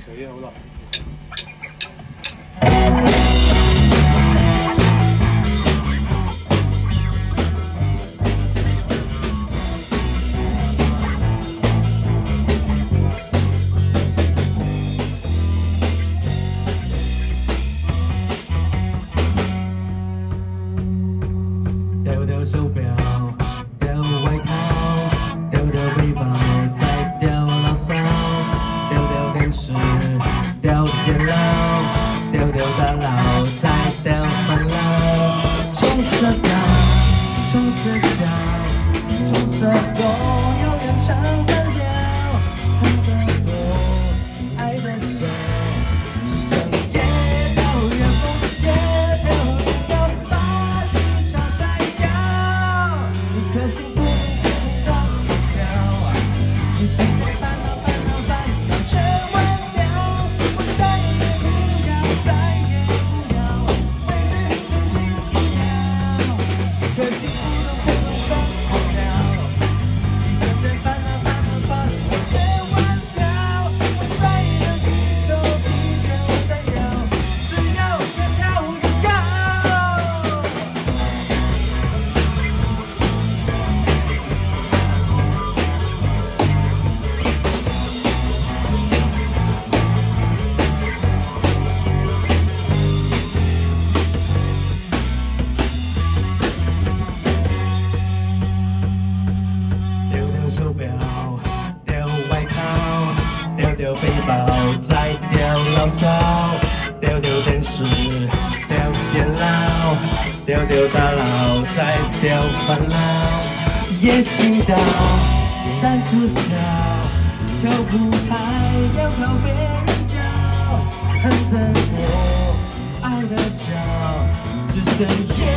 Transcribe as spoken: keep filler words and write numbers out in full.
谁呀？我老听不清。 丢丢手表，丢外套，丢丢背包，再丢牢骚，丢丢电视，丢电脑，丢丢大佬，再丢烦恼。从色到，从色笑，从色多，有人唱反调，恨得多，爱的少，只剩夜丢夜风夜丢丢把你朝晒掉，一颗心扑通扑通到心跳，一瞬间烦恼烦恼烦恼全忘掉，我再也不要再也不要为之曾经一秒，一颗心扑通扑通到心跳，一瞬间烦恼烦恼烦恼全忘掉，我再也不求地球闪耀，只要越跳越高。丢丢手表，丢外套，丢丢背包，再丢牢骚，丢丢电视，丢电脑，丢丢大佬，再丢烦恼。野心到，单独笑，跳舞还要靠别人教，恨得多，爱的少，只剩夜